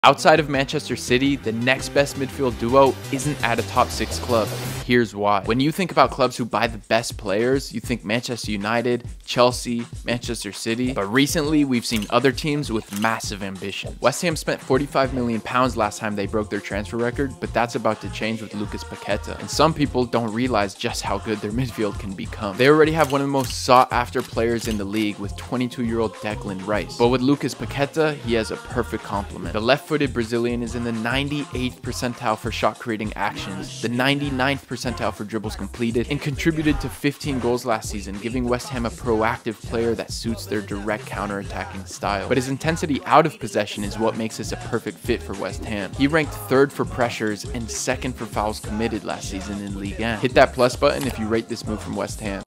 Outside of Manchester City, the next best midfield duo isn't at a top 6 club. Here's why. When you think about clubs who buy the best players, you think Manchester United, Chelsea, Manchester City. But recently, we've seen other teams with massive ambition. West Ham spent £45 million last time they broke their transfer record, but that's about to change with Lucas Paqueta. And some people don't realize just how good their midfield can become. They already have one of the most sought-after players in the league with 22-year-old Declan Rice. But with Lucas Paqueta, he has a perfect complement. The left-footed Brazilian is in the 98th percentile for shot creating actions, the 99th percentile for dribbles completed, and contributed to 15 goals last season, giving West Ham a proactive player that suits their direct counter-attacking style. But his intensity out of possession is what makes this a perfect fit for West Ham. He ranked 3rd for pressures and 2nd for fouls committed last season in Ligue 1. Hit that plus button if you rate this move from West Ham.